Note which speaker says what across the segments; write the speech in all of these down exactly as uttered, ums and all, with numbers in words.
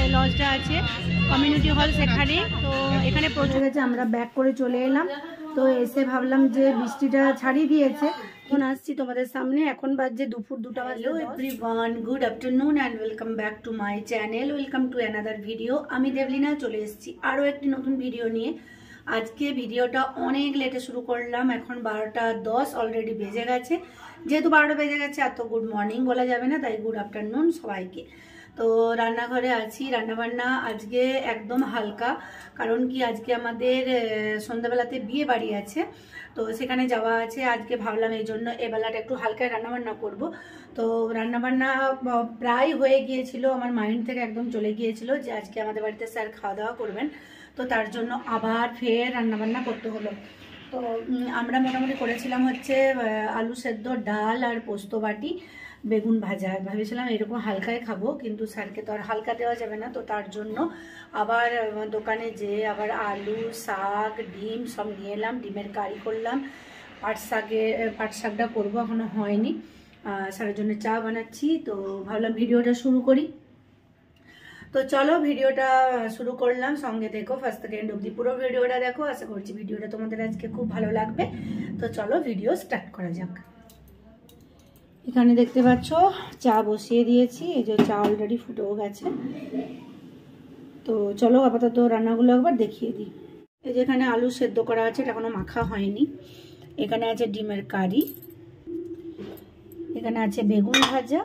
Speaker 1: লজটা আছে community hall, সেখানে। তো এখানে পৌঁছে গেছে, আমরা ব্যাক করে চলে এলাম। তো এসে ভাবলাম যে বৃষ্টিটা ছাড়িয়ে দিয়েছে, এখন আসছি তোমাদের সামনে। এখন বাজে দুপুর দুটা বাজে। Hello everyone, good afternoon and welcome back to my channel, welcome to another video. আমি দেবলিনা চলে এসেছি আরও একটি নতুন ভিডিও নিয়ে। আজকে ভিডিওটা অনেক লেটে শুরু করলাম, এখন বারোটা দশ অলরেডি বেজে গেছে। যেহেতু বারোটা বেজে গেছে এত গুড মর্নিং বলা যাবে না, তাই গুড আফটারনুন সবাইকে। তো রান্নাঘরে আছি, রান্নাবান্না আজকে একদম হালকা, কারণ কি আজকে আমাদের সন্ধ্যাবেলাতে বিয়ে বাড়ি আছে, তো সেখানে যাওয়া আছে। আজকে ভাবলাম এই জন্য এবেলাটা একটু হালকায় রান্নাবান্না করব। তো রান্নাবান্না প্রায় হয়ে গিয়েছিল, আমার মাইন্ড থেকে একদম চলে গিয়েছিল যে আজকে আমাদের বাড়িতে স্যার খাওয়া দাওয়া করবেন, তো তার জন্য আবার ফের রান্নাবান্না করতে হলো। তো আমরা মোটামুটি করেছিলাম হচ্ছে আলু সেদ্ধ, ডাল আর পোস্ত বাটি, বেগুন ভাজা। ভেবেছিলাম এরকম হালকায় খাবো, কিন্তু স্যারকে তো আর হালকা দেওয়া যাবে না, তো তার জন্য আবার দোকানে যেয়ে আবার আলু, শাক, ডিম সব নিয়ে এলাম। ডিমের কারি করলাম, পাট শাকে পাট শাকটা করবো, এখনো হয়নি। স্যারের জন্য চা বানাচ্ছি, তো ভাবলাম ভিডিওটা শুরু করি। তো চলো ভিডিওটা শুরু করলাম, সঙ্গে দেখো ফার্স্ট থেকে এন্ড অবধি পুরো ভিডিওটা দেখো। আশা করছি ভিডিওটা তোমাদের আজকে খুব ভালো লাগবে। তো চলো ভিডিও স্টার্ট করা যাক। এখানে দেখতে পাচ্ছ চা বসিয়ে দিয়েছি, এই যে চা অলরেডি ফুটেও গেছে। তো চলো আপাতত রান্নাগুলো একবার দেখিয়ে দিই। এই যে এখানে আলু সেদ্ধ করা আছে, এটা এখনো মাখা হয়নি। এখানে আছে ডিমের কারি, এখানে আছে বেগুন ভাজা,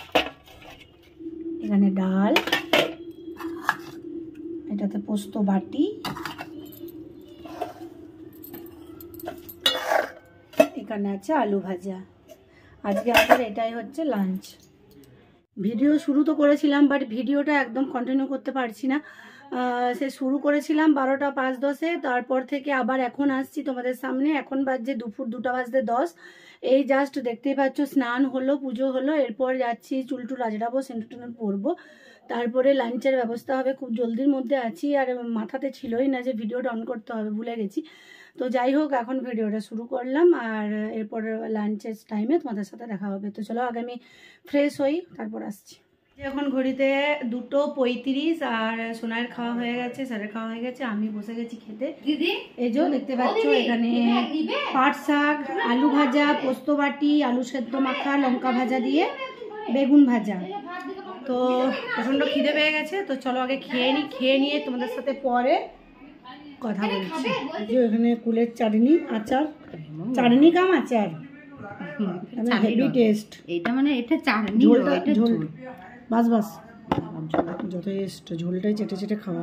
Speaker 1: এখানে ডাল, এটাতে পোস্ত বাটি, এখানে আছে আলু ভাজা। আজকে আমাদের এটাই হচ্ছে লাঞ্চ। ভিডিও শুরু তো করেছিলাম, বাট ভিডিওটা একদম কন্টিনিউ করতে পারছি না। সে শুরু করেছিলাম বারোটা পাঁচ দশে, তারপর থেকে আবার এখন আসছি তোমাদের সামনে। এখন বাজছে দুপুর দুটা বাজতে দশ। এই জাস্ট দেখতেই পাচ্ছ স্নান হলো, পুজো হলো, এরপর যাচ্ছি চুলটু রাজড়াবো, সেন্টু টেন্টু পরবো, তারপরে লাঞ্চের ব্যবস্থা হবে। খুব জলদির মধ্যে আছি, আর মাথাতে ছিলই না যে ভিডিওটা অন করতে হবে, ভুলে গেছি। তো যাই হোক, এখন ভিডিওটা শুরু করলাম, আর এরপর লাঞ্চের টাইমে তোমাদের সাথে দেখা হবে। তো চলো আগে আমি ফ্রেশ হই, তারপর আসছি। এখন ঘড়িতে দুটো পঁয়ত্রিশ, আর সোনার খাওয়া হয়ে গেছে, স্যারের খাওয়া হয়ে গেছে, আমি বসে গেছি খেতে। এই যে দেখতে পাচ্ছ এখানে পাট শাক, আলু ভাজা, পোস্ত বাটি, আলু সেদ্ধ মাখা, লঙ্কা ভাজা দিয়ে বেগুন ভাজা। তো প্রচণ্ড খিদে পেয়ে গেছে, তো চলো আগে খেয়ে নিই, খেয়ে নিয়ে তোমাদের সাথে পরে কথা বলছি। যে এখানে কুলের চাটনি, আচার, চাটনি কাম আচার, হেভি টেস্ট। এটা মানে এটা চাটনি, এটা ঝোল, বাস বাস যথেষ্ট। ঝোলটাই চেটে চেটে খাওয়া।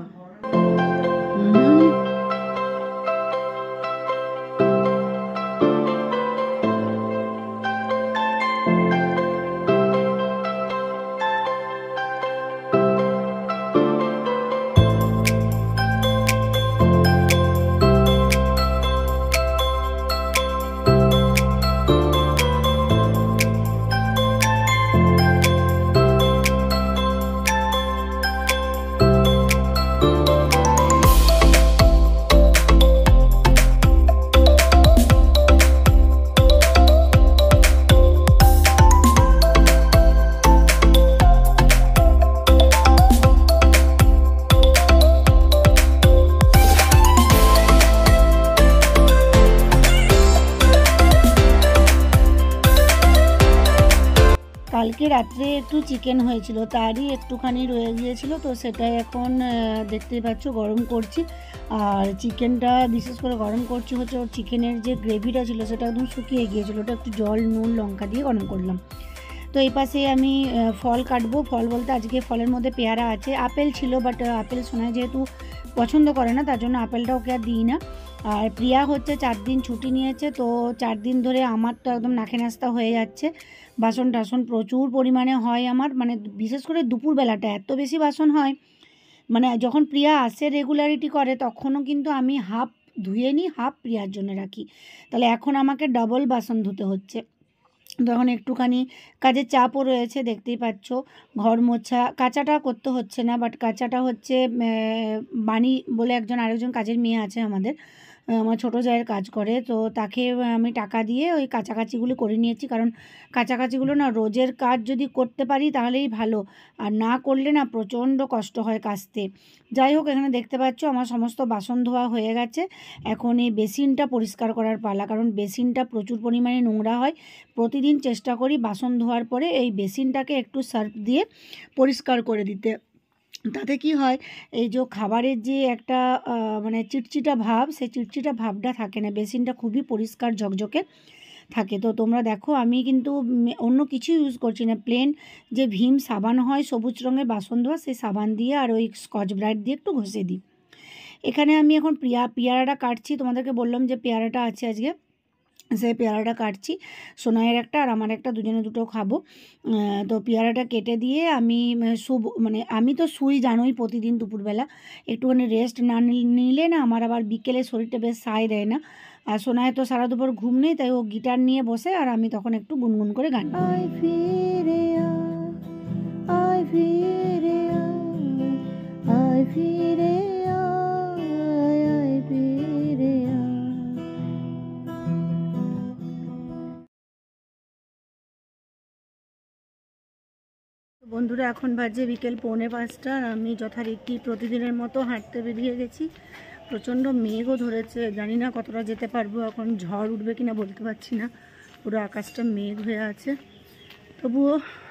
Speaker 1: কালকে রাত্রে একটু চিকেন হয়েছিল, তারই একটুখানি রয়ে গিয়েছিল, তো সেটাই এখন দেখতেই পাচ্ছ গরম করছি। আর চিকেনটা বিশেষ করে গরম করছি হচ্ছে ওর চিকেনের যে গ্রেভিটা ছিল সেটা একদম শুকিয়ে গিয়েছিলো, ওটা একটু জল নুন লঙ্কা দিয়ে গরম করলাম। তো এই পাশে আমি ফল কাটবো। ফল বলতে আজকে ফলের মধ্যে পেয়ারা আছে, আপেল ছিল, বাট আপেল সোনায় যেহেতু পছন্দ করে না, তার জন্য আপেলটা ওকে আর দিই না। আর প্রিয়া হচ্ছে চার দিন ছুটি নিয়েছে, তো চার দিন ধরে আমার তো একদম নাকে নাস্তা হয়ে যাচ্ছে। বাসন টাসন প্রচুর পরিমাণে হয় আমার, মানে বিশেষ করে দুপুরবেলাটা এত বেশি বাসন হয়। মানে যখন প্রিয়া আসে রেগুলারিটি করে তখনও কিন্তু আমি হাফ ধুয়ে নিই, হাফ প্রিয়ার জন্য রাখি, তাহলে এখন আমাকে ডাবল বাসন ধুতে হচ্ছে। তখন একটুখানি কাজের চাপও রয়েছে, দেখতেই পাচ্ছ। ঘর মোছা, কাচাটা করতে হচ্ছে না, বাট কাচাটা হচ্ছে বাণী বলে একজন আরেকজন কাজের মেয়ে আছে আমাদের, আমার ছোটো জায়ের কাজ করে, তো তাকে আমি টাকা দিয়ে ওই কাছাকাছিগুলো করে নিয়েছি। কারণ কাছাকাছিগুলো না রোজের কাজ যদি করতে পারি তাহলেই ভালো, আর না করলে না প্রচণ্ড কষ্ট হয় কাচতে। যাই হোক, এখানে দেখতে পাচ্ছ আমার সমস্ত বাসন ধোয়া হয়ে গেছে। এখন এই বেসিনটা পরিষ্কার করার পালা, কারণ বেসিনটা প্রচুর পরিমাণে নোংরা হয়। প্রতিদিন চেষ্টা করি বাসন ধোয়ার পরে এই বেসিনটাকে একটু সার্ফ দিয়ে পরিষ্কার করে দিতে। তাতে কি হয়, এই যে খাবারের যে একটা মানে চিটচিটা ভাব, সেই চিটচিটা ভাবটা থাকে না, বেসিনটা খুবই পরিষ্কার ঝকঝকে থাকে। তো তোমরা দেখো আমি কিন্তু অন্য কিছু ইউজ করছি না, প্লেন যে ভীম সাবান হয় সবুজ রঙের বাসন ধোয়া, সেই সাবান দিয়ে আর ওই স্কচ ব্রাইট দিয়ে একটু ঘষে দিই। এখানে আমি এখন পিয়া পেয়ারাটা কাটছি, তোমাদেরকে বললাম যে পেয়ারাটা আছে আজকে, সেই পেয়ারাটা কাটছি। সোনাইয়ের একটা আর আমার একটা, দুজনে দুটো খাবো। তো পেয়ারাটা কেটে দিয়ে আমি শুব, মানে আমি তো শুই জানোই প্রতিদিন দুপুরবেলা, একটুখানি রেস্ট না নিলে না আমার আবার বিকেলে শরীরটা বেশ সায় দেয় না। আর সোনায় তো সারা দুপুর ঘুম নেই, তাই ও গিটার নিয়ে বসে আর আমি তখন একটু গুনগুন করে গান করি। বন্ধুরা, এখন বাজে বিকেল পৌনে পাঁচটা, আর আমি যথারীতি প্রতিদিনের মতো হাঁটতে বেরিয়ে গেছি। প্রচণ্ড মেঘও ধরেছে, জানি না কতটা যেতে পারবো, এখন ঝড় উঠবে কিনা বলতে পারছি না, পুরো আকাশটা মেঘ হয়ে আছে। তবুও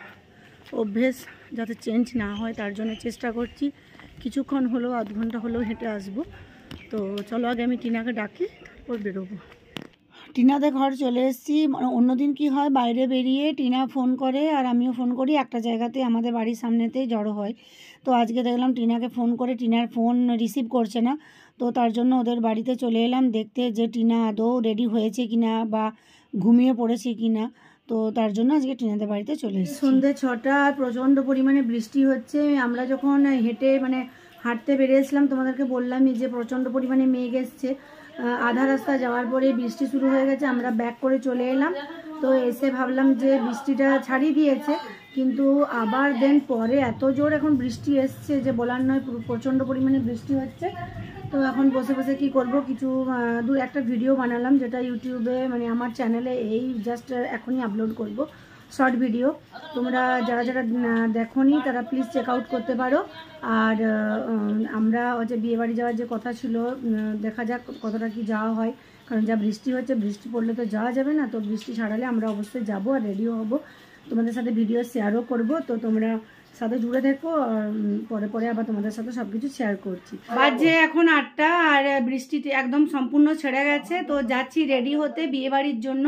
Speaker 1: অভ্যেস যাতে চেঞ্জ না হয় তার জন্য চেষ্টা করছি, কিছুক্ষণ হলেও আধ ঘন্টা হলেও হেঁটে আসবো। তো চলো আগে আমি টিনাকে ডাকি, তারপর বেরোবো। টিনাদের ঘর চলে এসেছি। অন্যদিন কি হয়, বাইরে বেরিয়ে টিনা ফোন করে আর আমিও ফোন করি, একটা জায়গাতে আমাদের বাড়ির সামনেতেই জড়ো হয়। তো আজকে দেখলাম টিনাকে ফোন করে টিনার ফোন রিসিভ করছে না, তো তার জন্য ওদের বাড়িতে চলে এলাম দেখতে যে টিনা আদৌ রেডি হয়েছে কিনা বা ঘুমিয়ে পড়েছে কিনা। তো তার জন্য আজকে টিনাদের বাড়িতে চলে এসেছি। সন্ধ্যে ছটা, প্রচণ্ড পরিমাণে বৃষ্টি হচ্ছে। আমরা যখন হেঁটে মানে হাঁটতে বেরিয়েছিলাম তোমাদেরকে বললামই যে প্রচণ্ড পরিমাণে মেঘ এসছে। আধা রাস্তা যাওয়ার পরে বৃষ্টি শুরু হয়ে গেছে, আমরা ব্যাক করে চলে এলাম। তো এসে ভাবলাম যে বৃষ্টিটা ছাড়িয়ে দিয়েছে, কিন্তু আবার দেন পরে এত জোর এখন বৃষ্টি এসছে যে বলার নয়, প্রচণ্ড পরিমাণে বৃষ্টি হচ্ছে। তো এখন বসে বসে কি করব, কিছু দু একটা ভিডিও বানালাম, যেটা ইউটিউবে মানে আমার চ্যানেলে এই জাস্ট এখনই আপলোড করব, শর্ট ভিডিও। তোমরা যারা যারা দেখোনি তারা প্লিজ চেক আউট করতে পারো। আর আমরা হচ্ছে বিয়েবাড়ি যাওয়ার যে কথা ছিল, দেখা যাক কতটা কি যাওয়া হয়, কারণ যা বৃষ্টি হচ্ছে, বৃষ্টি পড়লে তো যাওয়া যাবে না। তো বৃষ্টি ছাড়ালে আমরা অবশ্যই যাবো আর রেডিও হব, তোমাদের সাথে ভিডিও শেয়ারও করব। তো তোমরা সাথে জুড়ে দেখো, পরে পরে আবার তোমাদের সাথে সব কিছু শেয়ার করছি। বাজে এখন আটটা, আর বৃষ্টিতে একদম সম্পূর্ণ ছেড়ে গেছে। তো যাচ্ছি রেডি হতে বিয়েবাড়ির জন্য।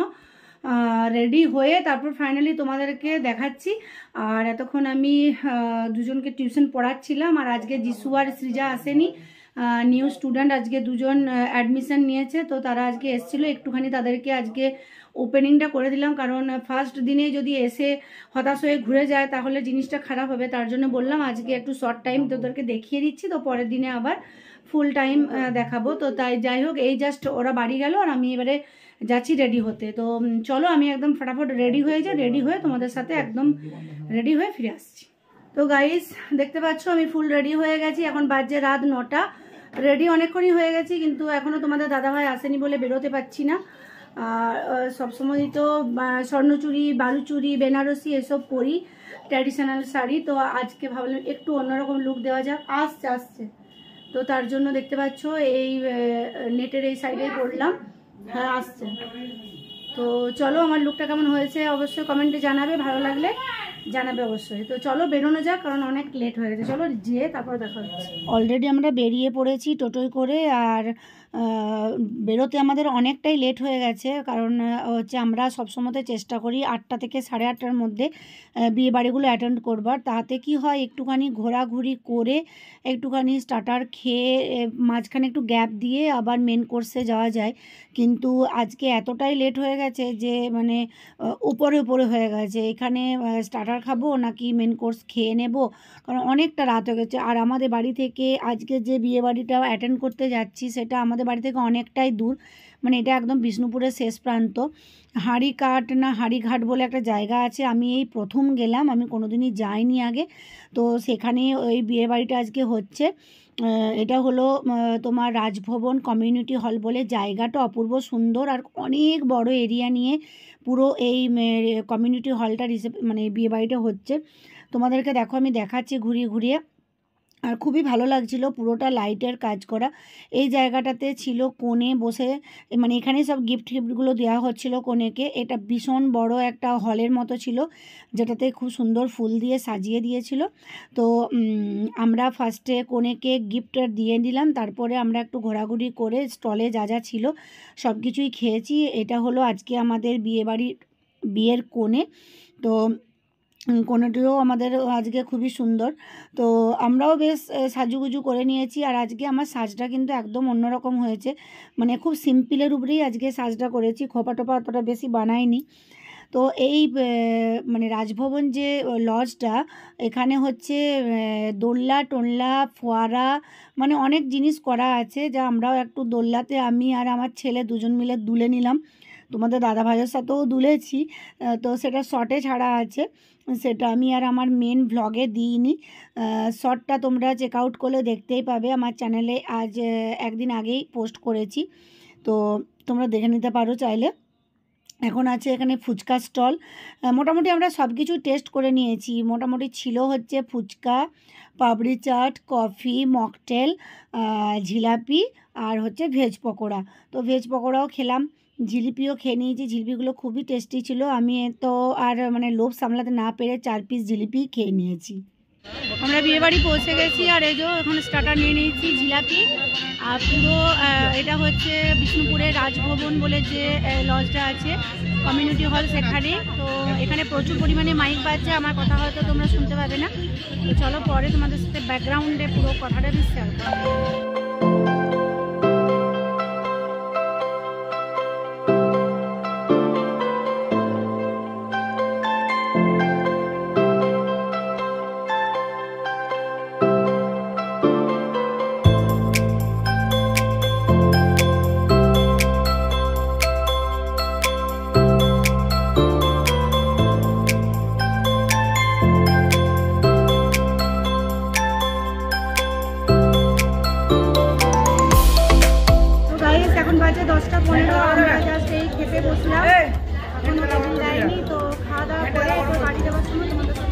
Speaker 1: রেডি হয়ে তারপর ফাইনালি তোমাদেরকে দেখাচ্ছি। আর এতক্ষণ আমি দুজনকে টিউশন পড়াচ্ছিলাম, আর আজকে যিশু আর সৃজা আসেনি, নিউ স্টুডেন্ট আজকে দুজন অ্যাডমিশন নিয়েছে। তো তারা আজকে এসেছিলো, একটুখানি তাদেরকে আজকে ওপেনিংটা করে দিলাম, কারণ ফার্স্ট দিনে যদি এসে হতাশ হয়ে ঘুরে যায় তাহলে জিনিসটা খারাপ হবে। তার জন্য বললাম আজকে একটু শর্ট টাইম তোদেরকে দেখিয়ে দিচ্ছি, তো পরের দিনে আবার ফুল টাইম দেখাবো। তো তাই যাই হোক, এই জাস্ট ওরা বাড়ি গেল আর আমি এবারে যাচ্ছি রেডি হতে। তো চলো আমি একদম ফটাফট রেডি হয়ে যাই, রেডি হয়ে তোমাদের সাথে একদম রেডি হয়ে ফিরে আসছি। তো গাইস দেখতে পাচ্ছ আমি ফুল রেডি হয়ে গেছি, এখন বাজে রাত নটা। রেডি অনেকক্ষণই হয়ে গেছি, কিন্তু এখনও তোমাদের দাদাভাই আসেনি বলে বেরোতে পারছি না। আর সবসময় তো স্বর্ণচুরি, বালুচুরি, বেনারসি এসব পরি, ট্র্যাডিশনাল শাড়ি। তো আজকে ভাবলাম একটু অন্যরকম লুক দেওয়া যাক, আসছে আসছে তো তার জন্য দেখতে পাচ্ছ এই নেটের এই সাইডেই পরলাম। হ্যাঁ আসছে। তো চলো আমার লুকটা কেমন হয়েছে অবশ্যই কমেন্টে জানাবে, ভালো লাগলে জানাবে অবশ্যই। তো চলো বেরোনো যাক, কারণ অনেক লেট হয়ে গেছে। চলো যেয়ে তারপর দেখা হচ্ছে। অলরেডি আমরা বেরিয়ে পড়েছি টোটোয় করে, আর বেরোতে আমাদের অনেকটাই লেট হয়ে গেছে, কারণ হচ্ছে আমরা সবসময়তে চেষ্টা করি আটটা থেকে সাড়ে আটটার মধ্যে বিয়ে বাড়িগুলো অ্যাটেন্ড করবার। তাতে কি হয়, একটুখানি ঘোরাঘুরি করে একটুখানি স্টার্টার খেয়ে মাঝখানে একটু গ্যাপ দিয়ে আবার মেন কোর্সে যাওয়া যায়। কিন্তু আজকে এতটাই লেট হয়ে গেছে যে মানে উপরে উপরে হয়ে গেছে, এখানে স্টার্টার খাবো নাকি মেন কোর্স খেয়ে নেব, কারণ অনেকটা রাত হয়ে গেছে। আর আমাদের বাড়ি থেকে আজকে যে বিয়ে বাড়িটা অ্যাটেন্ড করতে যাচ্ছি সেটা আমাদের আমাদের বাড়ি থেকে অনেকটাই দূর, মানে এটা একদম বিষ্ণুপুরের শেষ প্রান্ত। হাঁড়িকাট না হাঁড়িঘাট বলে একটা জায়গা আছে, আমি এই প্রথম গেলাম, আমি কোনোদিনই যাইনি আগে। তো সেখানে ওই বিয়েবাড়িটা আজকে হচ্ছে। এটা হলো তোমার রাজভবন কমিউনিটি হল বলে, জায়গাটা অপূর্ব সুন্দর আর অনেক বড় এরিয়া নিয়ে পুরো এই কমিউনিটি হলটা রিসেপ মানে বিয়েবাড়িটা হচ্ছে। তোমাদেরকে দেখো আমি দেখাচ্ছি ঘুরিয়ে ঘুরিয়ে, আর খুবই ভালো লাগছিল, পুরোটা লাইটের কাজ করা। এই জায়গাটাতে ছিল কোণে বসে, মানে এখানে সব গিফট গিফটগুলো দেওয়া হচ্ছিল কোণেকে। এটা ভীষণ বড় একটা হলের মতো ছিল, যেটাতে খুব সুন্দর ফুল দিয়ে সাজিয়ে দিয়েছিল। তো আমরা ফার্স্টে কোণেকে গিফট দিয়ে দিলাম, তারপরে আমরা একটু ঘোরাঘুরি করে স্টলে যা যা ছিল সব কিছুই খেয়েছি। এটা হলো আজকে আমাদের বিয়েবাড়ির বিয়ের কোণে। তো কোণেটিও আমাদের আজকে খুবই সুন্দর, তো আমরাও বেশ সাজুগুজু করে নিয়েছি। আর আজকে আমার সাজটা কিন্তু একদম অন্যরকম হয়েছে, মানে খুব সিম্পলের উপরেই আজকে সাজটা করেছি, খোপা টোপা অতটা বেশি বানাইনি। তো এই মানে রাজভবন যে লজটা, এখানে হচ্ছে দোলনা টোলনা ফোয়ারা মানে অনেক জিনিস করা আছে, যা আমরাও একটু দোলনাতে আমি আর আমার ছেলে দুজন মিলে দুলে নিলাম। তোমাদের দাদা ভাইয়ের সাথেও দুলেছি, তো সেটা শর্টে ছাড়া আছে, সেটা আমি আর আমার মেন ভ্লগে দিইনি। শর্টটা তোমরা চেক আউট করলে দেখতেই পাবে, আমার চ্যানেলে আজ একদিন আগেই পোস্ট করেছি, তো তোমরা দেখে নিতে পারো চাইলে। এখন আছে এখানে ফুচকা স্টল, মোটামুটি আমরা সব কিছু টেস্ট করে নিয়েছি। মোটামুটি ছিল হচ্ছে ফুচকা, পাপড়ি চাট, কফি, মকটেল, জিলাপি আর হচ্ছে ভেজ পকোড়া। তো ভেজ পকোড়াও খেলাম, জিলিপিও খেয়ে নিয়েছি, জিলিপিগুলো খুবই টেস্টি ছিল। আমি তো আর মানে লোভ সামলাতে না পেরে চার পিস জিলিপি খেয়ে নিয়েছি। আমরা বিয়েবাড়ি পৌঁছে গেছি, আর এই যে এখন স্টার্টার নিয়ে নিয়েছি জিলাপি। আর পুরো এটা হচ্ছে বিষ্ণুপুরের রাজভবন বলে যে লজটা আছে কমিউনিটি হল, সেখানে। তো এখানে প্রচুর পরিমাণে মাইক বাজছে, আমার কথা হয়তো তোমরা শুনতে পাবে না। তো চলো পরে তোমাদের সাথে ব্যাকগ্রাউন্ডে পুরো কথাটা আমি শেয়ার করবো। দশটা পনেরো আমরা জাস্ট এই খেতে বসলাম, এখন তখন দেয়নি। তো খাওয়া দাওয়া করে একটু বাড়ি যাওয়ার সময় তোমাদের সাথে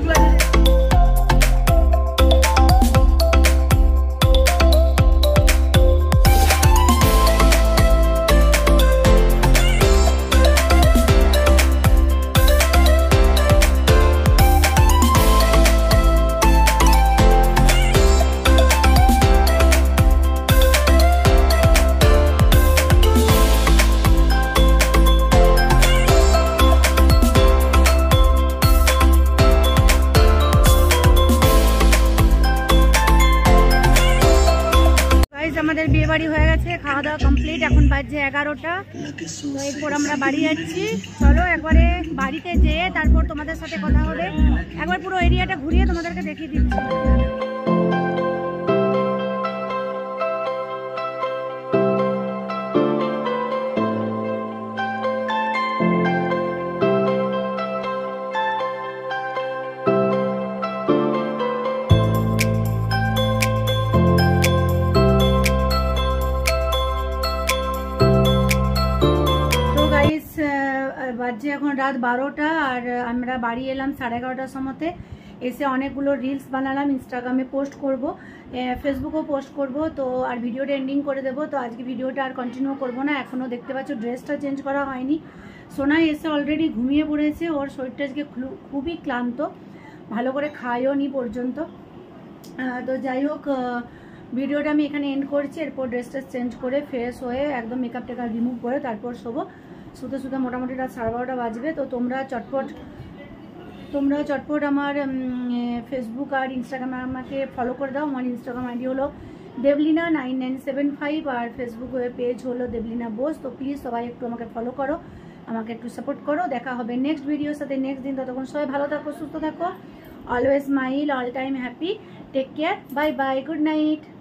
Speaker 1: আমাদের বিয়ে বাড়ি হয়ে গেছে, খাওয়া দাওয়া কমপ্লিট, এখন বাজছে এগারোটা। তো এরপর আমরা বাড়ি যাচ্ছি। চলো একবারে বাড়িতে যেয়ে তারপর তোমাদের সাথে কথা হবে, একবার পুরো এরিয়াটা ঘুরিয়ে তোমাদেরকে দেখিয়ে দিচ্ছি। বাজছে এখন রাত বারোটা, আর আমরা বাড়ি এলাম সাড়ে এগারোটার সময়তে। এসে অনেকগুলো রিলস বানালাম, ইনস্টাগ্রামে পোস্ট করব, ফেসবুকেও পোস্ট করব। তো আর ভিডিওটা এন্ডিং করে দেবো। তো আজকে ভিডিওটা আর কন্টিনিউ করব না। এখনও দেখতে পাচ্ছ ড্রেসটা চেঞ্জ করা হয়নি। সোনাই এসে অলরেডি ঘুমিয়ে পড়েছে, ওর শরীরটা আজকে খুবই ক্লান্ত, ভালো করে খায়ও নি পর্যন্ত। তো যাই হোক, ভিডিওটা আমি এখানে এন্ড করছি। এরপর ড্রেসটা চেঞ্জ করে ফ্রেশ হয়ে একদম মেকআপ টেকআপ রিমুভ করে তারপর শোবো। শুতে শুতে মোটামুটি রাত সাড়ে বারোটা বাজবে। তো তোমরা চটপট তোমরা চটপট আমার ফেসবুক আর ইনস্টাগ্রামে আমাকে ফলো করে দাও। আমার ইনস্টাগ্রাম আইডি হলো Debolina nine nine seven five, আর ফেসবুক পেজ হলো দেবলিনা বোস। তো প্লিজ সবাই একটু আমাকে ফলো করো, আমাকে একটু সাপোর্ট করো। দেখা হবে নেক্সট ভিডিওর সাথে নেক্সট দিন। ততক্ষণ সবাই ভালো থাকো, সুস্থ থাকো, always smile, all time happy, take care, bye bye, good night.